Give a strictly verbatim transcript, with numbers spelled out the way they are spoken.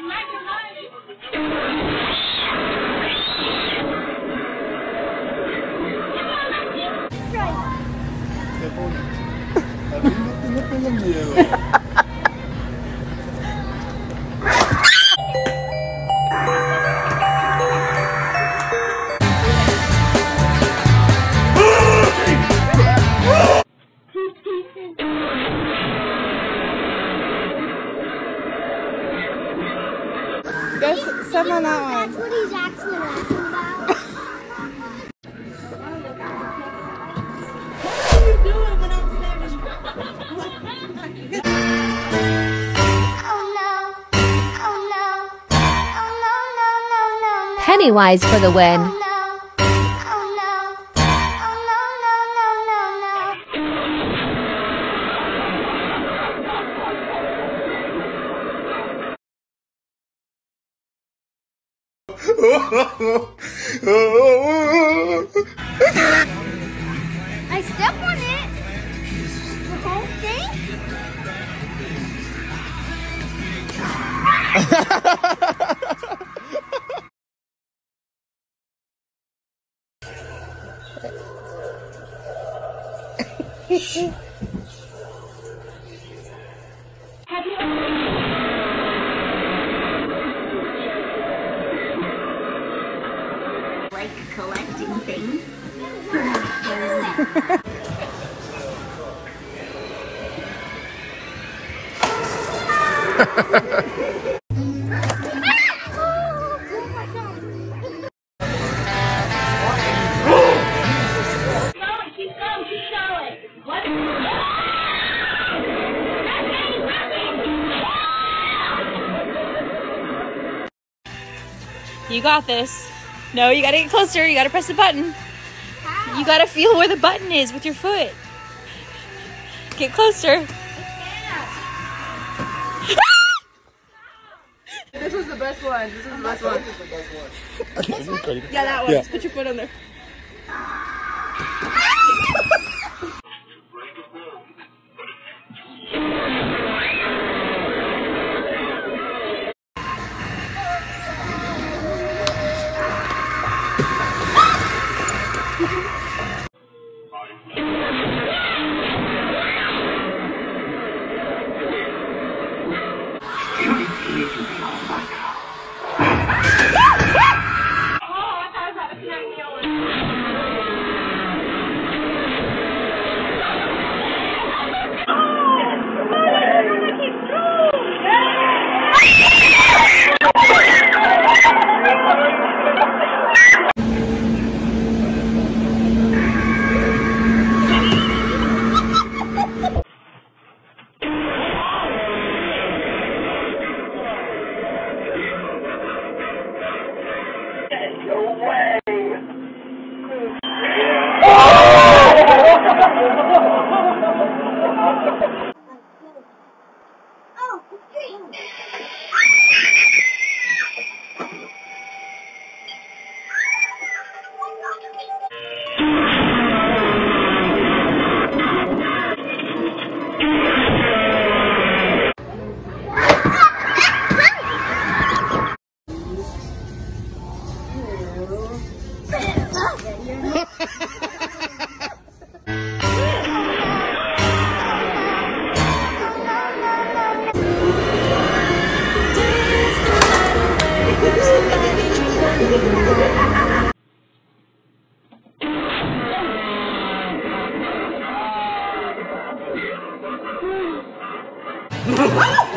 There's some on that one. That's what he's actually laughing about. What are you doing when I'm snapping? Oh no. Oh no. Oh no, no, no, no, no. Pennywise for the win. Oh no. Oh no. Oh no, no, no, no, no. I step on it. The whole thing? Like collecting things. You got this. No, you gotta get closer. You gotta press the button. You gotta feel where the button is with your foot. Get closer. This was the best one. This was the best one. This one? Yeah, that one. Yeah. Just put your foot on there. Oh!